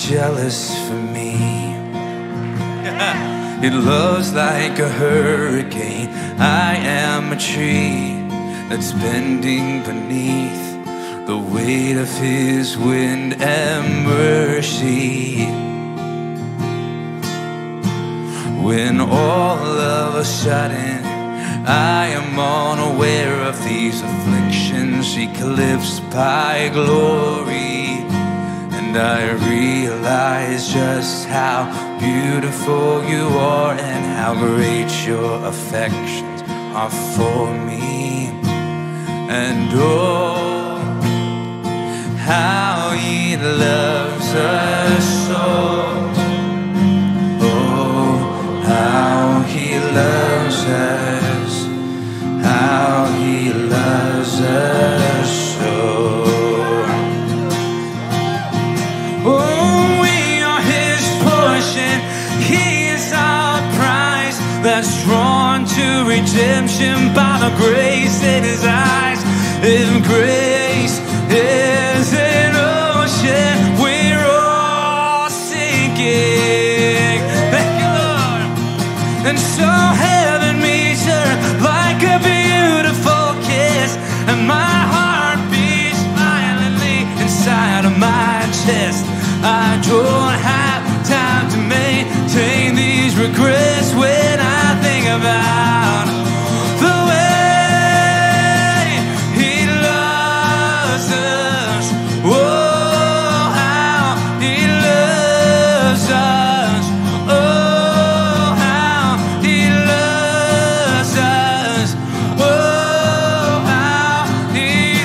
jealous for me. It loves like a hurricane. I am a tree that's bending beneath the weight of his wind and mercy. When all of a sudden I am unaware of these afflictions eclipsed by glory, and I realize just how beautiful you are and how great your affections are for me. And oh, how he loves us so. Oh, how he loves us. How he loves us so. Oh, we are his portion. He is our prize, that's drawn to redemption by the grace in his eyes. If grace is an ocean, we're all sinking. Thank you, Lord. And so heaven meets earth like a beautiful kiss, and my heart beats violently inside of my chest. I don't have time to maintain these regrets when I think about the way he loves us. Oh, how he loves us. Oh, how he loves us. Oh, how he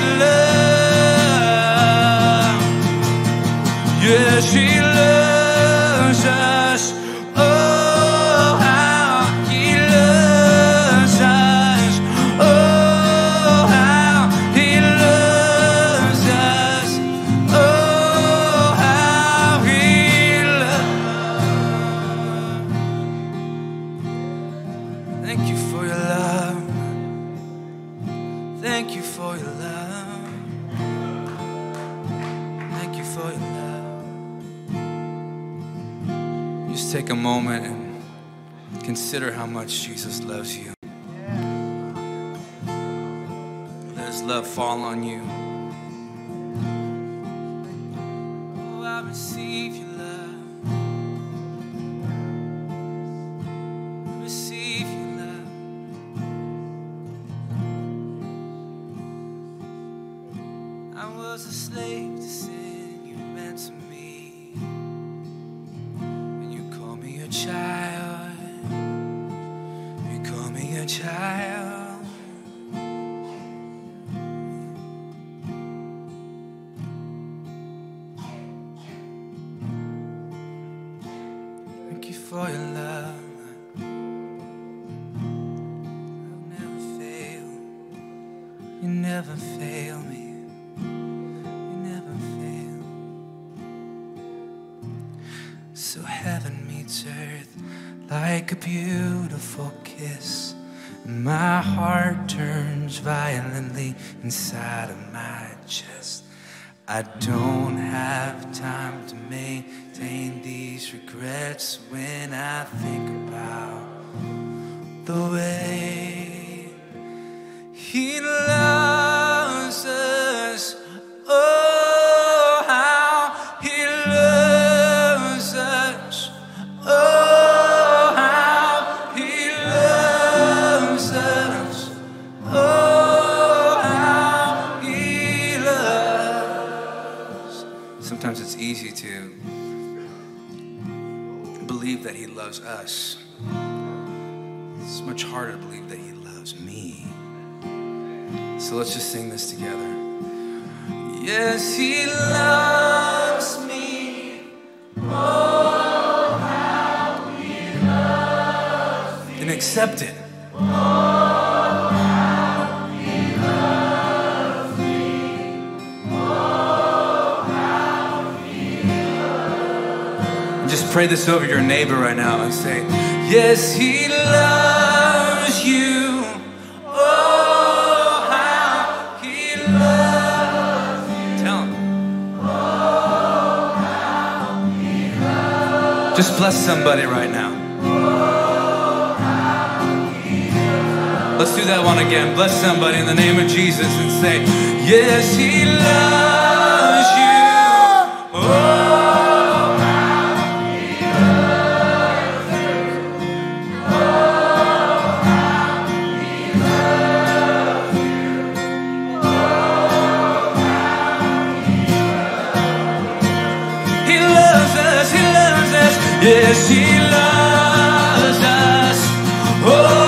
loves. Yes, he loves us. Oh, how he loves us. Oh, how he loves us. Oh, how he loves. Thank you for your love. Thank you for your love. Thank you for your love. Just take a moment and consider how much Jesus loves you. Let his love fall on you. Oh, I receive your love. I receive your love. I was a slave to sin, you ransomed me. Child, you call me a child. Thank you for your love. I'll never fail. You never fail me. You never fail. So heaven meets earth like a beautiful kiss, and my heart turns violently inside of my chest. I don't have time to maintain these regrets when I think about the way he loves us. Oh, how he loves us. Oh, how he loves us. Oh, how he loves. Sometimes it's easy to believe that he loves us. It's much harder to believe that he loves me. So let's just sing this together. Yes, he loves me. Oh, how he loves me. And accept it. Oh, how he loves me. Oh, how he loves me. Just pray this over your neighbor right now and say, yes, he loves you. Tell him. Oh, how he Just bless somebody right now. Let's do that one again. Bless somebody in the name of Jesus and say, yes, He loves you. Oh, how He loves you. Oh, how He loves you. Oh, how He loves us. He loves us. Yes, He loves us. Oh.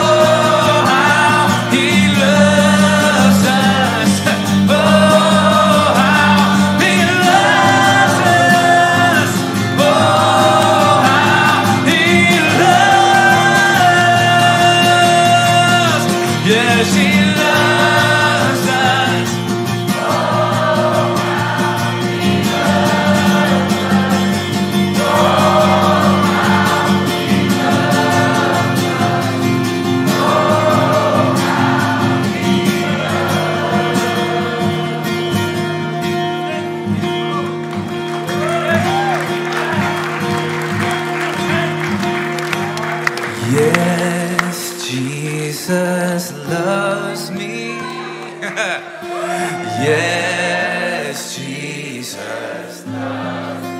Yes, Jesus loves me. Yes, Jesus loves me.